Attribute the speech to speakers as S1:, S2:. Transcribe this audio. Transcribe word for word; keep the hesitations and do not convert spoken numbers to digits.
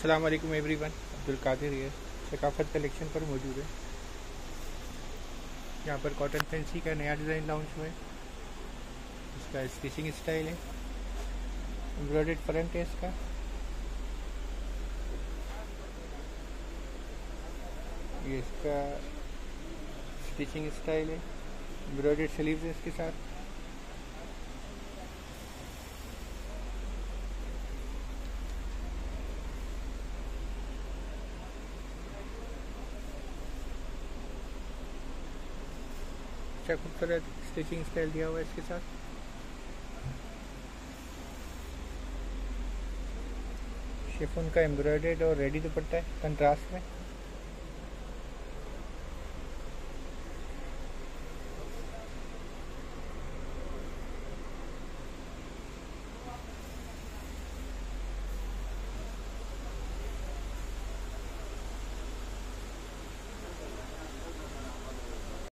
S1: अस्सलाम वालेकुम एवरीवन, अब्दुल कादिर ये सकाफत कलेक्शन पर मौजूद है। यहाँ पर कॉटन फैंसी का नया डिज़ाइन लॉन्च हुआ है। इसका स्टिचिंग स्टाइल है, एम्ब्रॉयडर्ड फ्रंट है इसका। ये इसका स्टिचिंग स्टाइल है, एम्ब्रॉयडर्ड स्लीव्स है इसके साथ। अच्छा खूबसूरत स्टिचिंग स्टाइल दिया हुआ है इसके साथ। शिफॉन का एम्ब्रॉयडर्ड और रेडी दुपट्टा है कंट्रास्ट में।